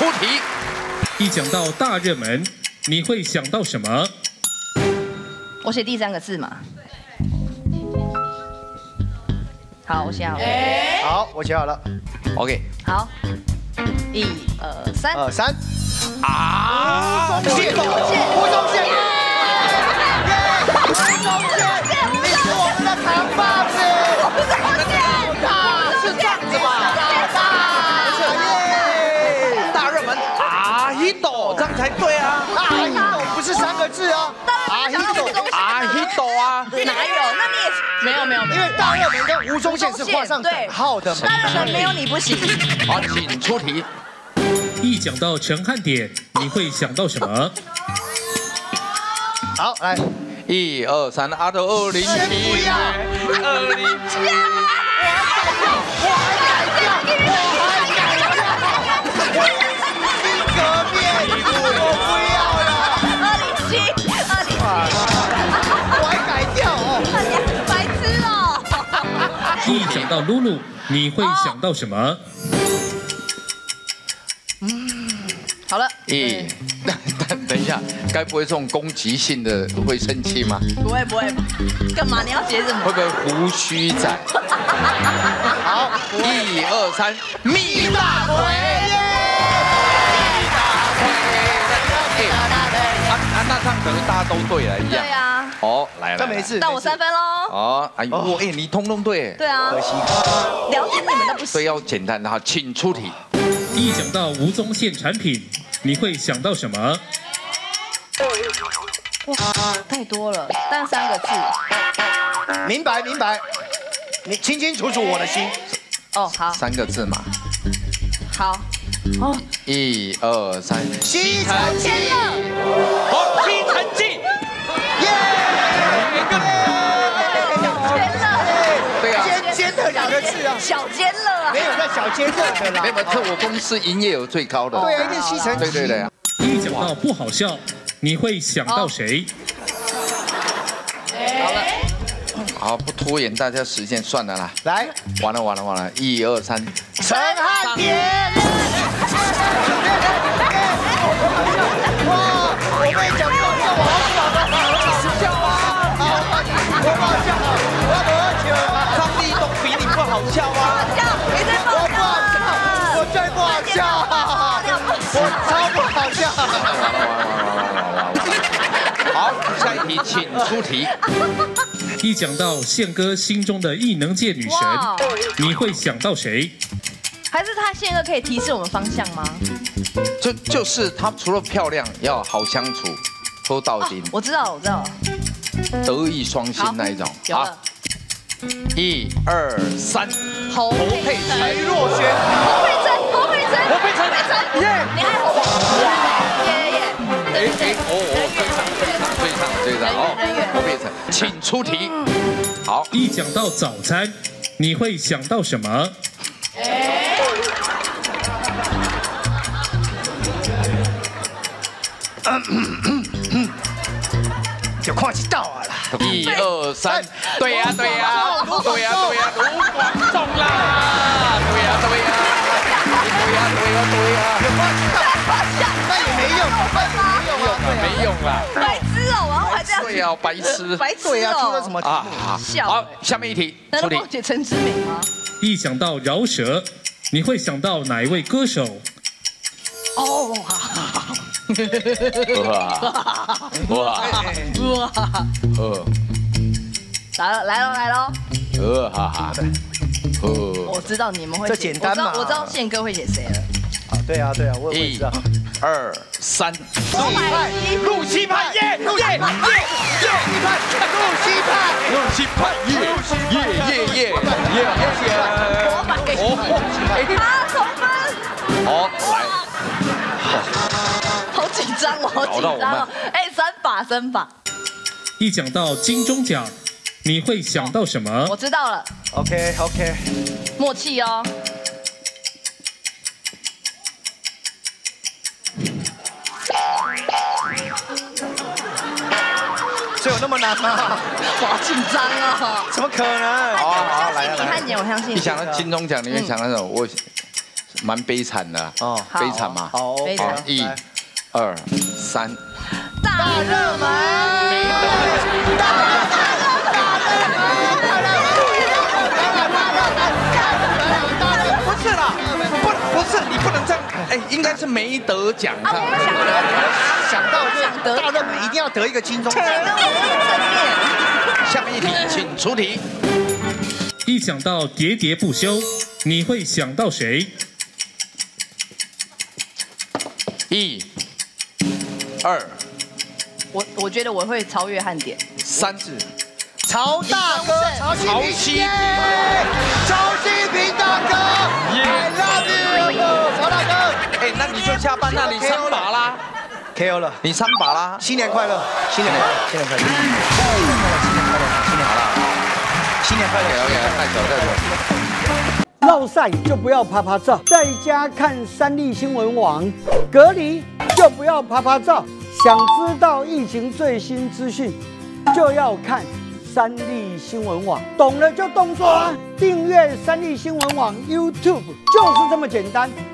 出题。 一讲到大热门，你会想到什么？ 我写第3个字嘛。好，我写好了。 好，我写好了。 OK。 好，1、2、3。 2、3。 啊！ 吴宗宪，吴宗宪，你是我们的扛把子。是这样子吧？ 大热门啊一斗，这样才对啊！ 啊一斗不是3个字哦。啊一斗， 啊一斗啊！ 哪有？那你也没有， 因为大热门跟吴宗宪是画上等号的嘛。 大热门没有你不行。 好，请出题。 一讲到陈汉典，你会想到什么？ 好，来 ，1、2、3，阿斗20期， 不要 20期。 一讲到露露，你会想到什么？ 好了。 等一下，该不会这种攻击性的会生气吗？ 不会，干嘛？你要写什么？ 会不会胡须仔？好，1、2、3，蜜大腿。那这样等于大家都对了一样。 对啊。 哦，来了。 这没事。 但我3分喽。 哦，哎呦，你通通对。 对啊。 可惜。 了解你们都不行。 所以要简单的哈，请出题。 一讲到吴宗宪产品，你会想到什么？ 哇，太多了，但3个字。 明白，你清清楚楚我的心。 哦，好。 3个字嘛。 好。哦。 1、2、3， 吸尘器。 好，吸尘器。耶！对啊。 尖的2个字啊。 小尖了啊。 没有在小尖热的啦。 没有，这我公司营业额最高的。 对啊，一定吸尘器。 对啊。 一讲到不好笑，你会想到谁？ 好了。 好，不拖延大家时间，算了啦。 来， 完了，1、2、3， 陈汉典。哇，我跟你讲，我好爽啊！笑啊！我不好笑，我不好笑。 张立东比你不好笑啊！ 你最不好笑， 我最不好笑，我超不好笑。 好，下一题，请出题。 一讲到宪哥心中的异能界女神，你会想到谁？ 还是他宪哥可以提示我们方向吗？ 就是她除了漂亮，要好相处，都到顶。 我知道了。 德艺双馨那一种。 好 ，1、2、3， 侯佩岑、 徐若瑄、 侯佩岑，耶！你还好耶！ 对的，哦，侯佩岑，请出题。好， 一讲到早餐，你会想到什么？ 就看得到啊啦。 1、2、3，对呀，卢广仲啦，对呀， 那也没用， 没用啦， 白痴哦，然后还这样。 对啊，白痴， 对啊，出了哦。 什么题目？ 笑。 好，下面一题，出题难道帮我。写陈之美吗？ 一讲到饶舌，你会想到哪一位歌手？ 哦， 哇， 来喽！ 哈， 我知道你们会写， 这简单嘛我知道宪哥会写谁了。 对啊，我也知道。 1、2、3， 路西派，耶！路西派， 重分。 好，来， 好紧张哦，好紧张哦！哎，三把。 一讲到金钟奖，你会想到什么？ 我知道了。 OK， 默契哦。 这有那么难吗？ 好紧张哦！ 怎么可能？ 好， 我相信你，汉典，我相信你。 你想到金钟奖，你会想到什么？ 蛮悲惨的哦，悲惨嘛。 好， 悲惨。 1、2、3， 大热门， 不是啦，不是，你不能这样，哎，应该是没得奖。 想到这大热门一定要得一个金钟奖。 下面一题，请出题。 一讲到喋喋不休，你会想到谁 1、2、 我觉得我会超越汉典。 3字。 曹大哥，曹西平，曹西平大哥 ，I love you， 曹大哥。 哎，那你就下班了，你3把啦 ，KO 了， 你3把啦， 新年快乐，新年快乐，新年快乐，新年快乐， 带走。 落赛就不要拍拍照，在家看三立新闻网；隔离就不要拍拍照。想知道疫情最新资讯，就要看三立新闻网。懂了就动作啊！订阅三立新闻网 YouTube 就是这么简单。